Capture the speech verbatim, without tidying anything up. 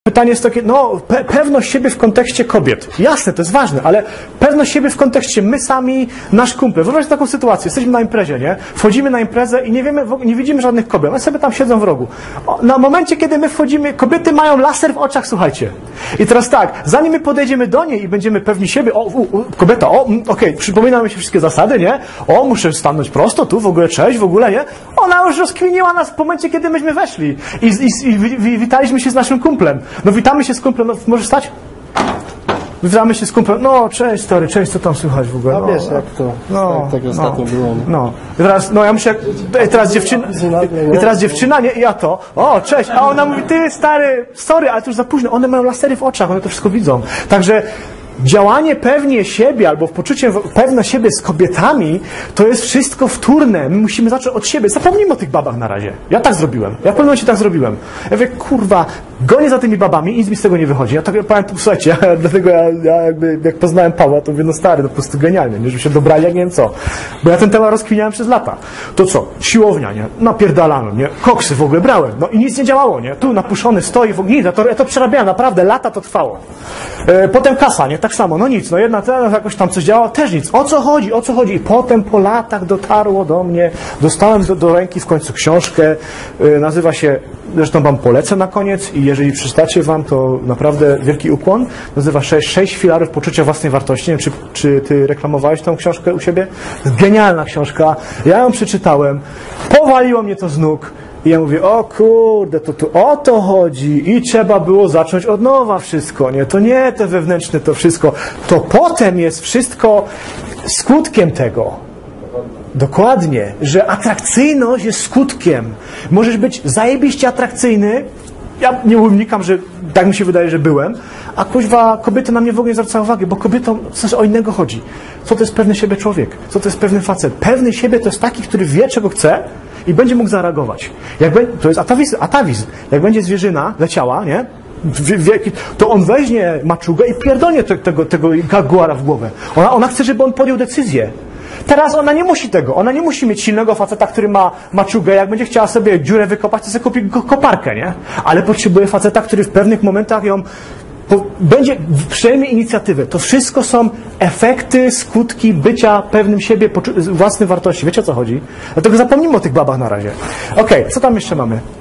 Pytanie jest takie, no pe pewność siebie w kontekście kobiet. Jasne, to jest ważne, ale pewność siebie w kontekście my sami, nasz kumpel. Wyobraźcie taką sytuację, jesteśmy na imprezie, nie? Wchodzimy na imprezę i nie wiemy, nie widzimy żadnych kobiet. One sobie tam siedzą w rogu. O, na momencie, kiedy my wchodzimy, kobiety mają laser w oczach, słuchajcie. I teraz tak, zanim my podejdziemy do niej i będziemy pewni siebie, o, u, u, kobieta, o, mm, okej, okay, przypominamy się wszystkie zasady, nie? O, muszę stanąć prosto, tu w ogóle cześć, w ogóle, nie? Ona już rozkwiniła nas w momencie, kiedy myśmy weszli. I, i, i, i witaliśmy się z naszym kumplem. No witamy się z kumplem, no możesz stać? Witamy się z kumplem, no cześć stary, cześć, co tam słychać w ogóle? No, no wiesz jak to, no, tak, tak ostatnio no, było. No, i teraz, no ja muszę, i teraz dziewczyna, i teraz dziewczyna, nie, i ja to, o cześć, a ona mówi, ty stary, sorry, ale to już za późno, one mają lasery w oczach, one to wszystko widzą. Także działanie pewnie siebie albo w poczucie pewne siebie z kobietami to jest wszystko wtórne. My musimy zacząć od siebie. Zapomnijmy o tych babach na razie. Ja tak zrobiłem. Ja w pewnym momencie tak zrobiłem. Ja mówię, kurwa, gonię za tymi babami i nic mi z tego nie wychodzi. Ja tak powiem, słuchajcie, ja, dlatego ja, ja jakby, jak poznałem Pawła, to mówię, no stary, no po prostu genialnie, nie, żeby się dobrali, jak nie wiem co. Bo ja ten temat rozkwiniałem przez lata. To co? Siłownia, nie? Napierdalano, nie? Koksy w ogóle brałem. No i nic nie działało, nie? Tu napuszony stoi, w ogóle nic. Ja to, ja to przerabiałem, naprawdę, lata to trwało. E, potem kasa, nie? Tak samo, no nic, no jedna teraz jakoś tam coś działało, też nic. O co chodzi, o co chodzi? I potem po latach dotarło do mnie, dostałem do, do ręki w końcu książkę, yy, nazywa się, zresztą wam polecę na koniec i jeżeli przeczytacie wam, to naprawdę wielki ukłon, nazywa się Sześć filarów poczucia własnej wartości. Nie wiem, czy, czy ty reklamowałeś tą książkę u siebie? To jest genialna książka, ja ją przeczytałem, powaliło mnie to z nóg. I ja mówię, o kurde, to tu o to chodzi i trzeba było zacząć od nowa wszystko, nie? To nie te wewnętrzne to wszystko, to potem jest wszystko skutkiem tego. Dokładnie, że atrakcyjność jest skutkiem. Możesz być zajebiście atrakcyjny, ja nie unikam, że tak mi się wydaje, że byłem, a kuźwa, kobiety na mnie w ogóle nie zwracają uwagi, bo kobietom coś o innego chodzi. Co to jest pewny siebie człowiek? Co to jest pewny facet? Pewny siebie to jest taki, który wie, czego chce, i będzie mógł zareagować. Jak be, to jest atawizm, atawizm. Jak będzie zwierzyna leciała, nie? To on weźmie maczugę i pierdolnie te, tego, tego jaguara w głowę. Ona, ona chce, żeby on podjął decyzję. Teraz ona nie musi tego. Ona nie musi mieć silnego faceta, który ma maczugę. Jak będzie chciała sobie dziurę wykopać, to sobie kupi koparkę, nie? Ale potrzebuje faceta, który w pewnych momentach ją po, będzie, przejmie inicjatywę. To wszystko są efekty, skutki bycia pewnym siebie, własnej wartości. Wiecie, o co chodzi? Dlatego zapomnijmy o tych babach na razie. Okej, okay, co tam jeszcze mamy?